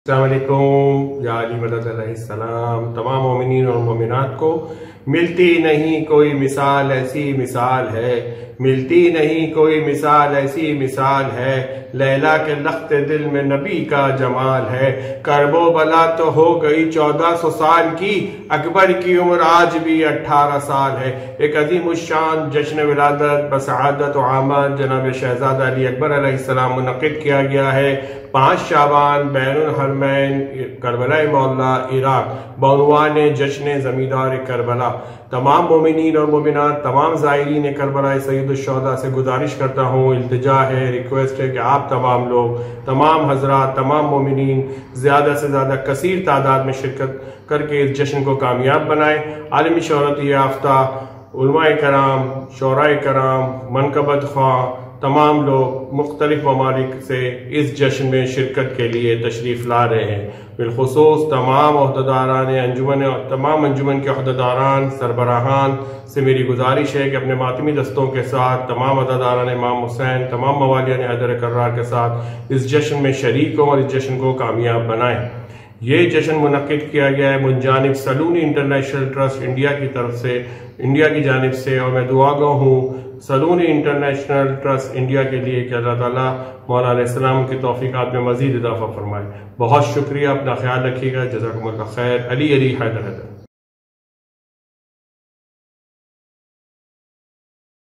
السلام علیکم یا علی مدد علیہ السلام۔ تمام مومنین اور مومنات کو ملتی نہیں کوئی مثال ایسی مثال ہے، ملتی نہیں کوئی مثال ایسی مثال ہے، لیلا کے لخت دل میں نبی کا جمال ہے۔ کرب و بلا تو ہو گئی 1400 سال کی، اکبر کی عمر آج بھی 18 سال ہے۔ ایک عظیم الشان جشن ولادت بسعادت و آمد جناب شہزادہ علی اکبر علیہ السلام منعقد کیا گیا ہے 5 شعبان بین الحرمین کربلا معلیٰ عراق بعنوان جشن زمیندار کربلا۔ تمام مومنین اور مومنات، تمام زائرین کربلا سید الشہداء سے گزارش کرتا ہوں، التجا ہے، ریکویسٹ ہے کہ آپ تمام لوگ، تمام حضرات، تمام مومنین زیادہ سے زیادہ کثیر تعداد میں شرکت کر کے اس جشن کو کامیاب بنائیں۔ عالمی شہرت یافتہ علماء کرام، شعراء کرام، منقبت خواہ تمام لوگ مختلف ممالک سے اس جشن میں شرکت کے لیے تشریف لا رہے ہیں۔ بالخصوص تمام عہدیداران انجمن اور تمام انجمن کے عہدیداران سربراہان سے میری گزارش ہے کہ اپنے ماتمی دستوں کے ساتھ تمام عہدیداران امام حسین، تمام موالیان حیدر کرار کے ساتھ اس جشن میں شریک ہوں اور اس جشن کو کامیاب بنائیں۔ یہ جشن منعقد کیا گیا ہے من جانب سلونی انٹرنیشنل ٹرسٹ انڈیا کی طرف سے، انڈیا کی جانب سے، اور میں دعا گو ہوں سلونی انٹرنیشنل ٹرسٹ انڈیا کے لیے کہ اللہ تعالیٰ مولا علیہ السلام کی توفیقات میں مزید اضافہ فرمائے۔ بہت شکریہ، اپنا خیال رکھیے گا، جزاکم اللہ خیر۔ علی حیدر